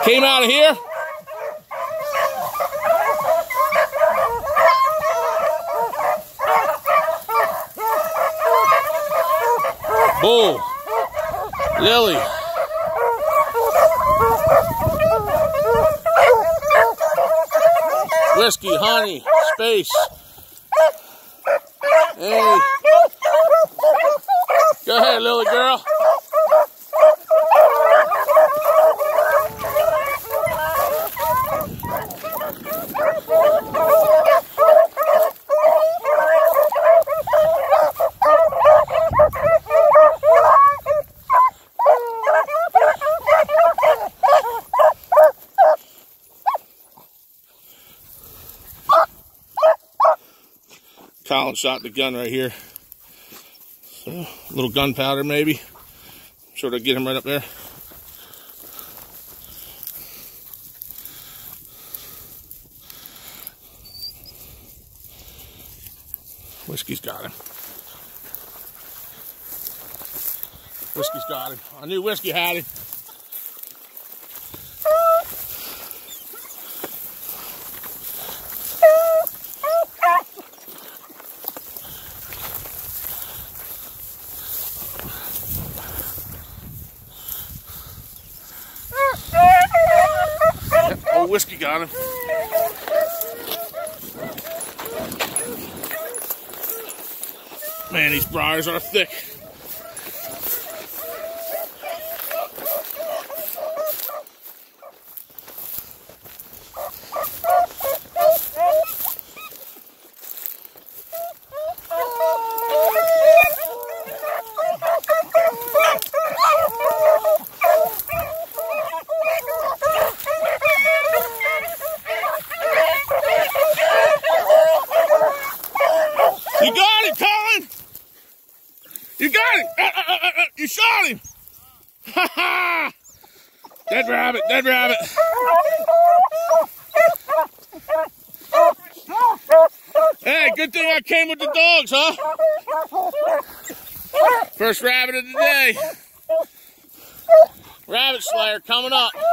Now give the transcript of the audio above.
Came out of here. Bull, Lily, Whiskey, Honey, Space. Hey, go ahead, Lily girl. Colin shot the gun right here. So, a little gunpowder maybe. I'm sure they'll get him right up there. Whiskey's got him. Whiskey's got him. I knew Whiskey had him. Oh, Whiskey got him. Man, these briars are thick. You got it, Colin! You got him! You shot him! Ha ha! Dead rabbit, dead rabbit. Hey, good thing I came with the dogs, huh? First rabbit of the day. Rabbit Slayer coming up.